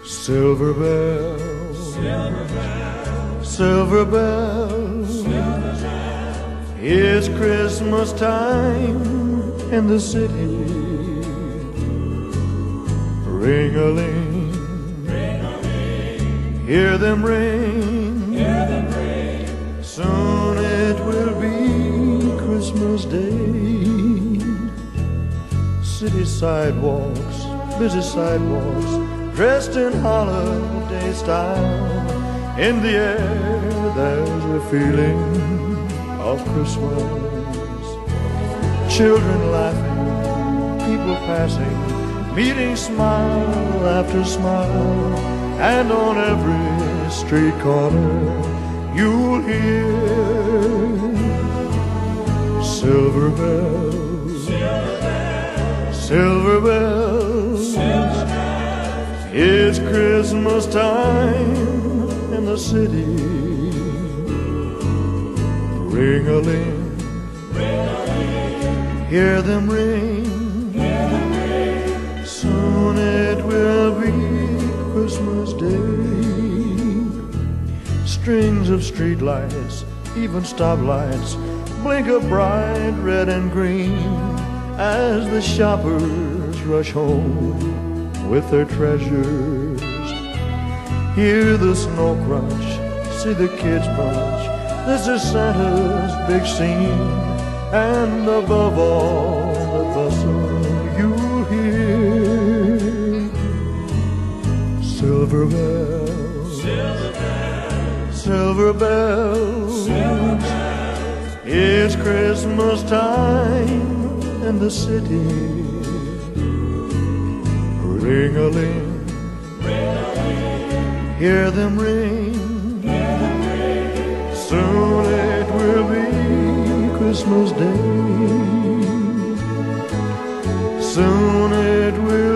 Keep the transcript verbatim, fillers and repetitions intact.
Silver bells, silver bells, silver bells, silver bells. It's Christmas time in the city. Ring-a-ling, ring-a-ling, hear them ring, hear them ring. Soon it will be Christmas Day. City sidewalks, busy sidewalks, dressed in holiday style. In the air there's a feeling of Christmas. Children laughing, people passing, meeting smile after smile. And on every street corner you'll hear silver bells, silver bells, silver bells, silver bells. It's Christmas time in the city. Ring-a-ling, ring-a-ling, hear them ring, hear them ring. Soon it will be Christmas Day. Strings of streetlights, even stoplights, blink a bright red and green as the shoppers rush home with their treasures. Hear the snow crunch, see the kids bunch. This is Santa's big scene, and above all the bustle you'll hear silver bells, silver bells, silver bells, silver bells. It's Christmas time in the city. Ring-a-ling, ring-a-ling, hear them ring, hear them ring. Soon it will be Christmas Day. Soon it will